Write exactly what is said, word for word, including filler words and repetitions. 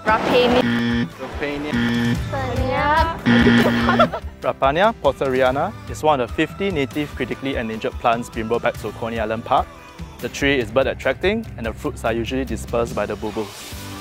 Rapania. Rapania porteriana is one of the fifty native critically endangered plants being brought back to Coney Island Park. The tree is bird attracting and the fruits are usually dispersed by the bulbils.